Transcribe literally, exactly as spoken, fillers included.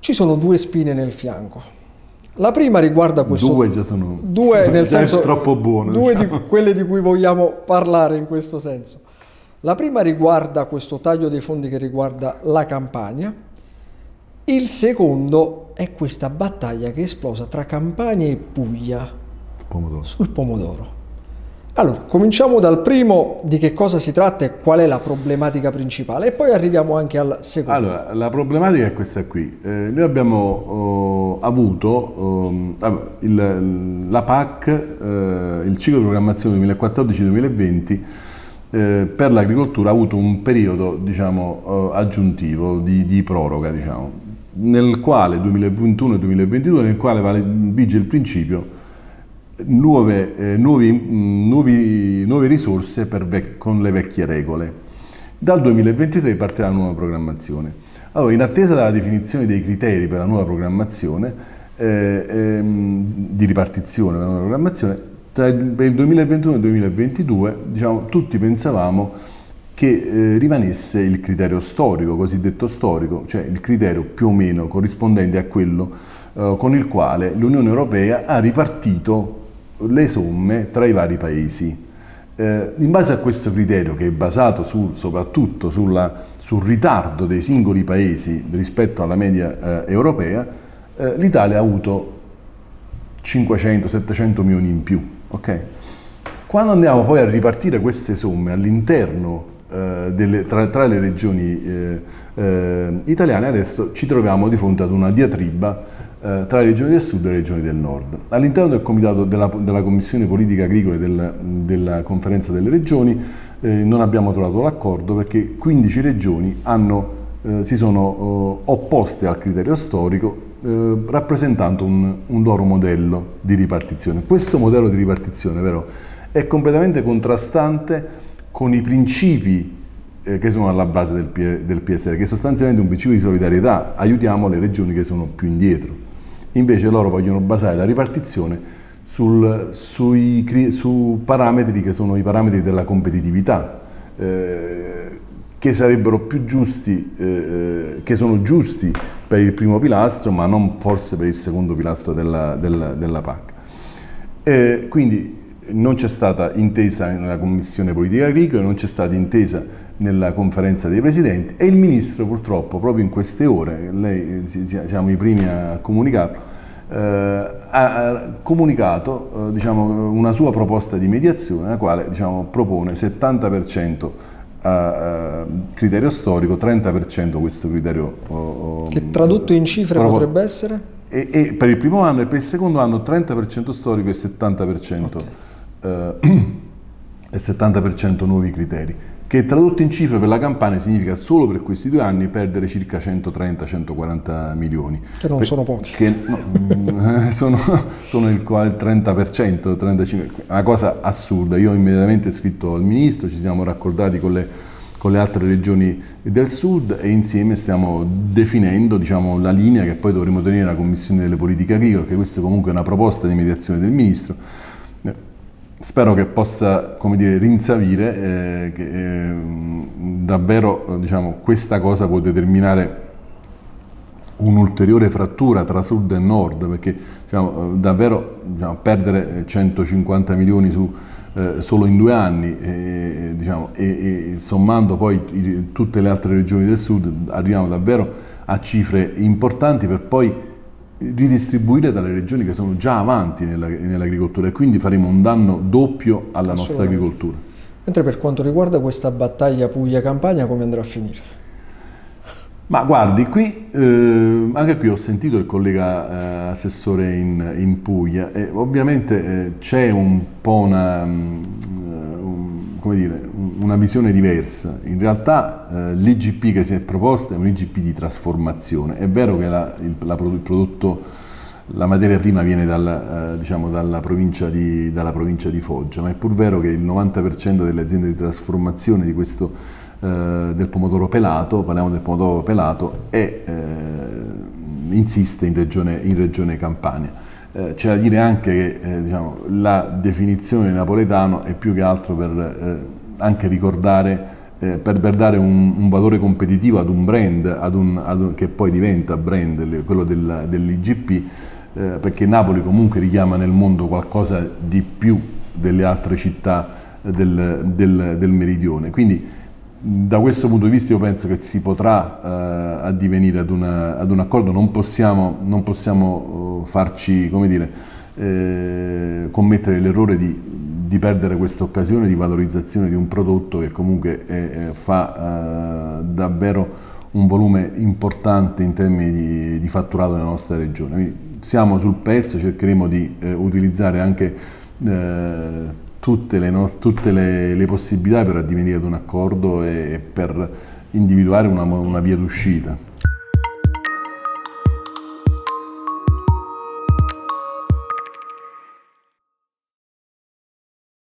ci sono due spine nel fianco. La prima riguarda questo... Due già sono... Due, nel già senso... è troppo buono. Due diciamo. di quelle di cui vogliamo parlare in questo senso. La prima riguarda questo taglio dei fondi che riguarda la Campania. Il secondo è questa battaglia che è esplosa tra Campania e Puglia Pomodoro. sul pomodoro. Allora, cominciamo dal primo, di che cosa si tratta e qual è la problematica principale, e poi arriviamo anche al secondo. Allora, la problematica è questa qui. Eh, noi abbiamo oh, avuto oh, il, la P A C, eh, il ciclo di programmazione duemilaquattordici duemilaventi, eh, per l'agricoltura ha avuto un periodo, diciamo, eh, aggiuntivo di, di proroga, diciamo, nel quale duemilaventuno duemilaventidue, nel quale vale, vige il principio Nuove, eh, nuovi, mh, nuovi, nuove risorse per vec- con le vecchie regole. Dal duemilaventitré partirà la nuova programmazione. Allora, in attesa della definizione dei criteri per la nuova programmazione, eh, ehm, di ripartizione della nuova programmazione, tra il, per il duemilaventuno e il duemilaventidue, diciamo, tutti pensavamo che eh, rimanesse il criterio storico, cosiddetto storico, cioè il criterio più o meno corrispondente a quello eh, con il quale l'Unione Europea ha ripartito le somme tra i vari paesi. Eh, in base a questo criterio, che è basato su, soprattutto sulla, sul ritardo dei singoli paesi rispetto alla media eh, europea, eh, l'Italia ha avuto cinquecento settecento milioni in più. Okay? Quando andiamo poi a ripartire queste somme all'interno eh, delle, tra, tra le regioni eh, eh, italiane, adesso ci troviamo di fronte ad una diatriba tra le regioni del sud e le regioni del nord. All'interno del comitato della, della Commissione Politica Agricola e del, della Conferenza delle Regioni eh, non abbiamo trovato l'accordo, perché quindici regioni hanno, eh, si sono eh, opposte al criterio storico, eh, rappresentando un, un loro modello di ripartizione. Questo modello di ripartizione, però, è completamente contrastante con i principi eh, che sono alla base del, del P S R, che è sostanzialmente un principio di solidarietà: aiutiamo le regioni che sono più indietro. Invece loro vogliono basare la ripartizione sul, sui, su parametri che sono i parametri della competitività, eh, che sarebbero più giusti, eh, che sono giusti per il primo pilastro, ma non forse per il secondo pilastro della, della, della P A C. Eh, quindi non c'è stata intesa nella Commissione Politica Agricola, non c'è stata intesa nella conferenza dei presidenti, e il ministro purtroppo proprio in queste ore, lei, siamo i primi a comunicarlo, eh, ha comunicato eh, diciamo, una sua proposta di mediazione, la quale, diciamo, propone settanta per cento a, a criterio storico, trenta per cento questo criterio oh, che tradotto in cifre proprio, potrebbe essere? E, e per il primo anno e per il secondo anno trenta per cento storico e settanta per cento, okay. eh, e settanta per cento nuovi criteri, che tradotto in cifre per la Campania significa solo per questi due anni perdere circa centotrenta centoquaranta milioni. Che non per, sono pochi. Che no, sono, sono il, il trenta per cento, trentacinque per cento, una cosa assurda. Io ho immediatamente scritto al Ministro, ci siamo raccordati con le, con le altre regioni del Sud e insieme stiamo definendo, diciamo, la linea che poi dovremo tenere la Commissione delle Politiche Agricole, perché questa comunque è una proposta di mediazione del Ministro. Spero che possa, come dire, rinsavire, eh, che eh, davvero, diciamo, questa cosa può determinare un'ulteriore frattura tra sud e nord, perché, diciamo, davvero, diciamo, perdere centocinquanta milioni su, eh, solo in due anni, eh, diciamo, e, e sommando poi i, tutte le altre regioni del sud, arriviamo davvero a cifre importanti per poi ridistribuire dalle regioni che sono già avanti nell'agricoltura, e quindi faremo un danno doppio alla nostra agricoltura. Mentre per quanto riguarda questa battaglia Puglia-Campania, come andrà a finire? Ma guardi, qui, eh, anche qui ho sentito il collega eh, assessore in, in Puglia, e ovviamente eh, c'è un po' una, um, come dire, una visione diversa. In realtà eh, l'I G P che si è proposta è un I G P di trasformazione. È vero che la, il, la, il prodotto, la materia prima viene dalla, eh, diciamo, dalla, provincia di, dalla provincia di Foggia, ma è pur vero che il novanta per cento delle aziende di trasformazione di questo Uh, del pomodoro pelato, parliamo del pomodoro pelato, e uh, insiste in regione, in regione Campania. Uh, c'è da dire anche che eh, diciamo, la definizione napoletano è più che altro per uh, anche ricordare eh, per, per dare un, un valore competitivo ad un brand, ad un, ad un, che poi diventa brand, quello del, dell'I G P, eh, perché Napoli comunque richiama nel mondo qualcosa di più delle altre città del, del, del meridione. Quindi da questo punto di vista io penso che si potrà eh, addivenire ad, una, ad un accordo, non possiamo, non possiamo farci, come dire, eh, commettere l'errore di, di perdere questa occasione di valorizzazione di un prodotto che comunque è, fa eh, davvero un volume importante in termini di, di fatturato nella nostra regione. Quindi siamo sul pezzo, cercheremo di eh, utilizzare anche eh, tutte, le, nostre, tutte le, le possibilità per addivenire ad un accordo e per individuare una, una via d'uscita.